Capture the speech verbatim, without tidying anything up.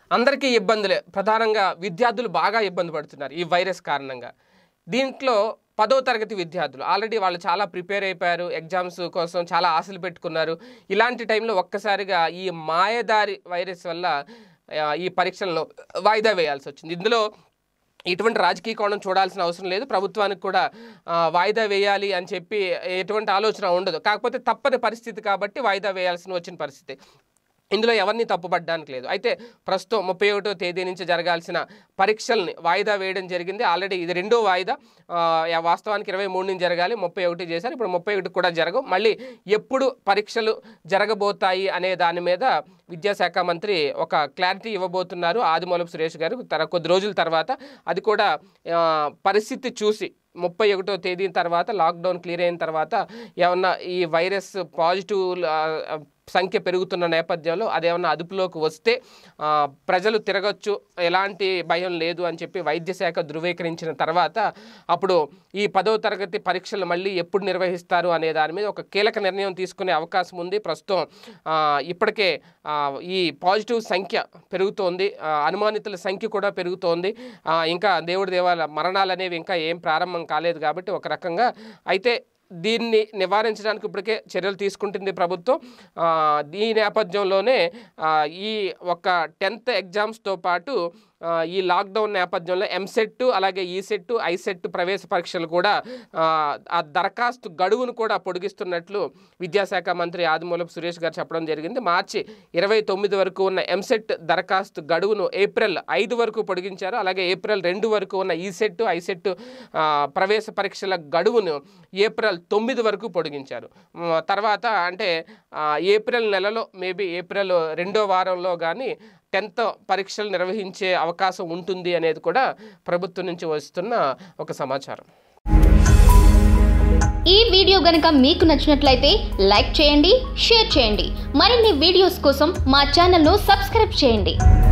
అందరికీ ఇబ్బందులే, ప్రధానంగా విద్యార్థులు బాగా ఇబ్బంది పడుతున్నారు ఈ వైరస్ కారణంగా. దీంట్లో పదో తరగతి విద్యార్థులు ఆల్రెడీ వాళ్ళు చాలా ప్రిపేర్ అయిపోయారు, ఎగ్జామ్స్ కోసం చాలా ఆశలు పెట్టుకున్నారు. ఇలాంటి టైంలో ఒక్కసారిగా ఈ మాయదారి వైరస్ వల్ల ఈ పరీక్షలను వాయిదా వేయాల్సి వచ్చింది. ఇందులో ఎటువంటి రాజకీయ కోణం చూడాల్సిన అవసరం లేదు, ప్రభుత్వానికి కూడా వాయిదా వేయాలి అని చెప్పి ఎటువంటి ఆలోచన ఉండదు. కాకపోతే తప్పని పరిస్థితి కాబట్టి వాయిదా వేయాల్సిన వచ్చిన పరిస్థితి. ఇందులో ఎవరిని తప్పుపడడానికి లేదు. అయితే ప్రస్తుతం ముప్పై ఒకటో తేదీ నుంచి జరగాల్సిన పరీక్షల్ని వాయిదా వేయడం జరిగింది. ఆల్రెడీ ఇది రెండో వాయిదా, వాస్తవానికి ఇరవై మూడు నుంచి జరగాలి, ముప్పై ఒకటి చేశారు. ఇప్పుడు ముప్పై ఒకటి కూడా జరగవు. మళ్ళీ ఎప్పుడు పరీక్షలు జరగబోతాయి అనే దాని మీద విద్యాశాఖ మంత్రి ఒక క్లారిటీ ఇవ్వబోతున్నారు ఆదిమూలపు సురేష్ గారు తన కొద్ది రోజుల తర్వాత. అది కూడా పరిస్థితి చూసి ముప్పై ఒకటో తేదీ తర్వాత లాక్డౌన్ క్లియర్ అయిన తర్వాత ఏమన్నా ఈ వైరస్ పాజిటివ్ సంఖ్య పెరుగుతున్న నేపథ్యంలో అదేమన్నా అదుపులోకి వస్తే ప్రజలు తిరగచ్చు, ఎలాంటి భయం లేదు అని చెప్పి వైద్య శాఖ ధృవీకరించిన తర్వాత అప్పుడు ఈ పదవ తరగతి పరీక్షలు మళ్ళీ ఎప్పుడు నిర్వహిస్తారు అనే దాని మీద ఒక కీలక నిర్ణయం తీసుకునే అవకాశం ఉంది. ప్రస్తుతం ఇప్పటికే ఈ పాజిటివ్ సంఖ్య పెరుగుతోంది, అనుమానితుల సంఖ్య కూడా పెరుగుతోంది. ఇంకా దేవుడి దేవాల మరణాలు అనేవి ఇంకా ఏం ప్రారంభం కాలేదు కాబట్టి ఒక రకంగా అయితే దీన్ని నివారించడానికి ఇప్పటికే చర్యలు తీసుకుంటుంది ప్రభుత్వం. ఈ నేపథ్యంలోనే ఈ ఒక టెన్త్ ఎగ్జామ్స్తో పాటు ఈ లాక్డౌన్ నేపథ్యంలో ఎంసెట్ అలాగే ఈసెట్ ఐసెట్ ప్రవేశ పరీక్షలు కూడా ఆ దరఖాస్తు గడువును కూడా పొడిగిస్తున్నట్లు విద్యాశాఖ మంత్రి ఆదిమూలపు సురేష్ గారు చెప్పడం జరిగింది. మార్చి ఇరవై తొమ్మిది వరకు ఉన్న ఎంసెట్ దరఖాస్తు గడువును ఏప్రిల్ ఐదు వరకు పొడిగించారు. అలాగే ఏప్రిల్ రెండు వరకు ఉన్న ఈసెట్ ఐసెట్ ప్రవేశ పరీక్షల గడువును ఏప్రిల్ తొమ్మిది వరకు పొడిగించారు. తర్వాత అంటే ఏప్రిల్ నెలలో మేబీ ఏప్రిల్ రెండో వారంలో కానీ టెన్త్ పరీక్షలు నిర్వహించే అవకాశం ఉంటుంది అనేది కూడా ప్రభుత్వం నుంచి వస్తున్న ఒక సమాచారం. ఈ వీడియో గనుక మీకు నచ్చినట్లయితే లైక్ చేయండి, షేర్ చేయండి. మరిన్ని వీడియోస్ కోసం మా ఛానల్ను సబ్స్క్రైబ్ చేయండి.